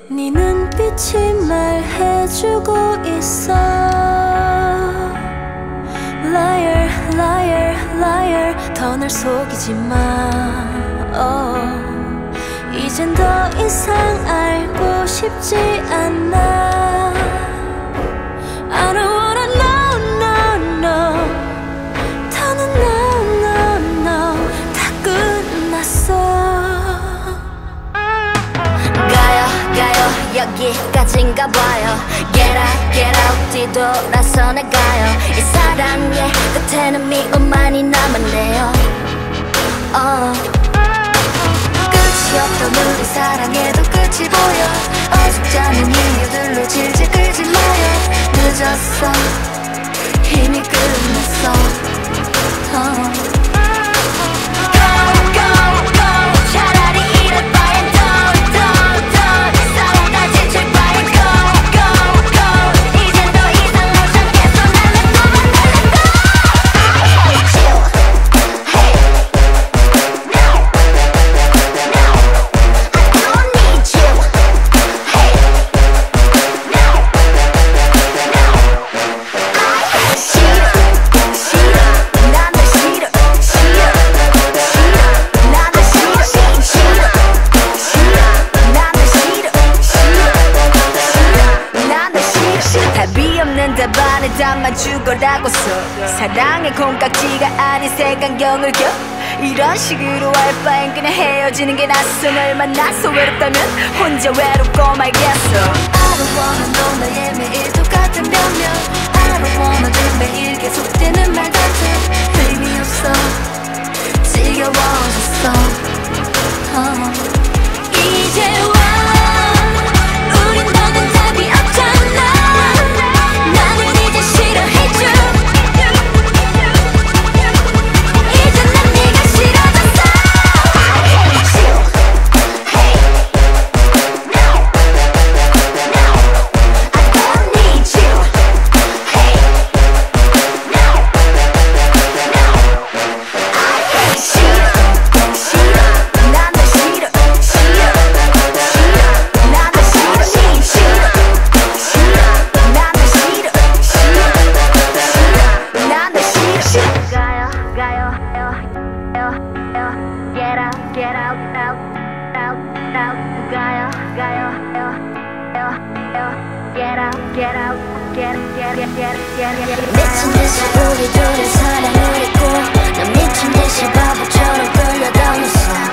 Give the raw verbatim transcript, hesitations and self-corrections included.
네 눈빛이 말해주고 있어. Liar, liar, liar. 더 날 속이지 마. oh. 이젠 더 이상 알고 싶지 않아. I don't wanna know, no, no. 더는 no, no, no. 다 끝났어. 가요 가요 여기까지인가 봐요. Get out get out 뒤돌아서 나가요. 이 사랑의 끝에는 미움만이 남았네요. uh. 끝이 없던 우리 사랑에도 끝이 보여. 어줍지 않은 이유들로 질질 끌지 마요. 늦었어 이미 끝났어. uh. 답안에 담아주거라고서 사랑의 콩깍지가 아닌 색안경을 껴. 이런 식으로 할 바엔 그냥 헤어지는 게 낫어. 널 만나서 외롭다면 혼자 외롭고 말겠어. I don't wanna know 너의 매일 똑같은 변명. I don't wanna 늘 매일 계속되는 말 같아. 의미 없어 지겨워졌어. uh. 이제 Get out, get out, out, out, out. 가요, 가요, get out, get out, get, get, get, get, get, get. 미친 듯이 우리 둘의 사랑을 했고 난 미친 듯이 바보처럼 끌려다녔어.